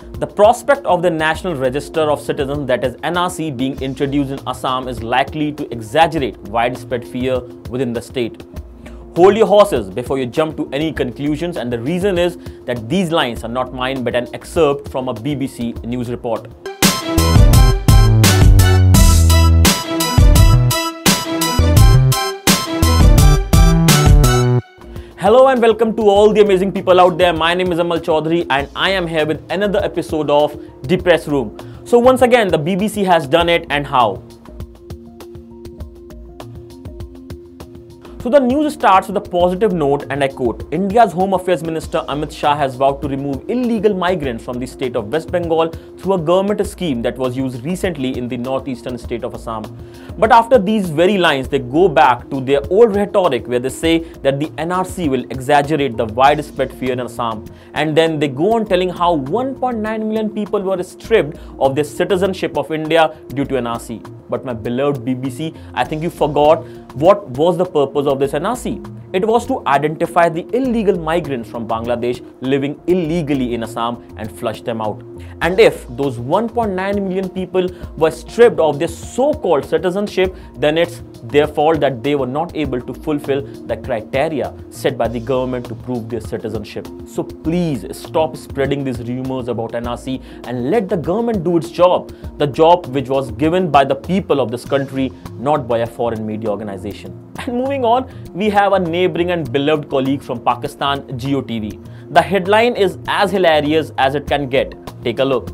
The prospect of the National Register of Citizens, that is NRC, being introduced in Assam is likely to exaggerate widespread fear within the state. Hold your horses before you jump to any conclusions, and the reason is that these lines are not mine but an excerpt from a BBC news report. Hello and welcome to all the amazing people out there. My name is Amal Chowdhury and I am here with another episode of DePress Room. So once again, the BBC has done it, and how? So the news starts with a positive note, and I quote, India's Home Affairs Minister Amit Shah has vowed to remove illegal migrants from the state of West Bengal through a government scheme that was used recently in the northeastern state of Assam. But after these very lines, they go back to their old rhetoric where they say that the NRC will exaggerate the widespread fear in Assam. And then they go on telling how 1.9 million people were stripped of their citizenship of India due to NRC. But my beloved BBC, I think you forgot what was the purpose of this NRC. It was to identify the illegal migrants from Bangladesh living illegally in Assam and flush them out. And if those 1.9 million people were stripped of their so-called citizenship, then it's their fault that they were not able to fulfill the criteria set by the government to prove their citizenship. So please stop spreading these rumors about NRC and let the government do its job. The job which was given by the people of this country, not by a foreign media organization. And moving on, we have a neighboring and beloved colleague from Pakistan, GeoTV. The headline is as hilarious as it can get. Take a look.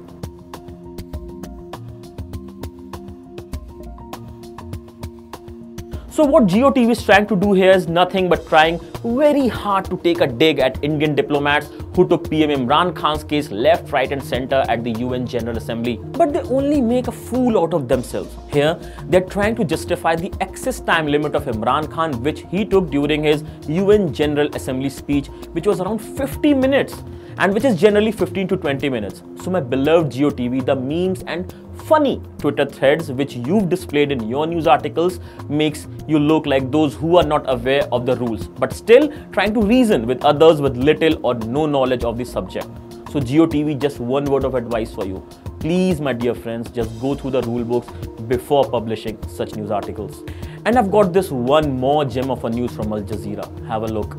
So what GeoTV is trying to do here is nothing but trying very hard to take a dig at Indian diplomats who took PM Imran Khan's case left, right and center at the UN General Assembly. But they only make a fool out of themselves. Here, they're trying to justify the excess time limit of Imran Khan which he took during his UN General Assembly speech, which was around 50 minutes and which is generally 15 to 20 minutes. So my beloved GeoTV, the memes and funny Twitter threads which you've displayed in your news articles makes you look like those who are not aware of the rules, but still trying to reason with others with little or no knowledge of the subject. So GeoTV, just one word of advice for you. Please, my dear friends, just go through the rule books before publishing such news articles. And I've got this one more gem of a news from Al Jazeera. Have a look.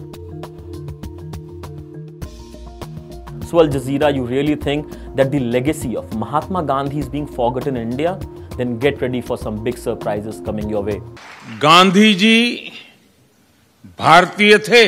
So Al Jazeera, you really think that the legacy of Mahatma Gandhi is being forgotten in India? Then get ready for some big surprises coming your way. Gandhi ji भारतीय थे,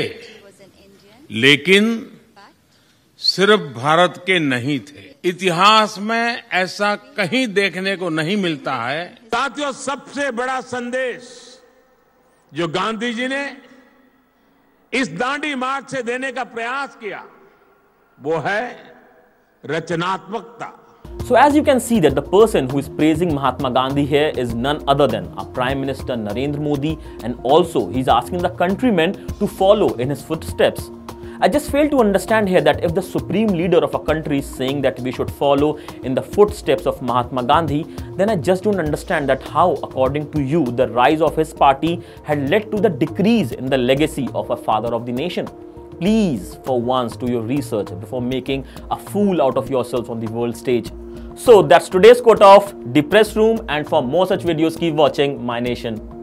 लेकिन सिर्फ भारत के नहीं थे। इतिहास में ऐसा कहीं देखने को नहीं मिलता है। साथियों, सबसे बड़ा संदेश जो गांधी जी ने इस दांडी मार्च से देने का प्रयास किया, वो है रचनात्मकता। So as you can see that the person who is praising Mahatma Gandhi here is none other than our Prime Minister Narendra Modi, and also he's asking the countrymen to follow in his footsteps. I just fail to understand here that if the supreme leader of a country is saying that we should follow in the footsteps of Mahatma Gandhi, then I just don't understand that how, according to you, the rise of his party had led to the decrease in the legacy of a father of the nation. Please, for once, do your research before making a fool out of yourselves on the world stage. So that's today's quote of DePress Room, and for more such videos, keep watching My Nation.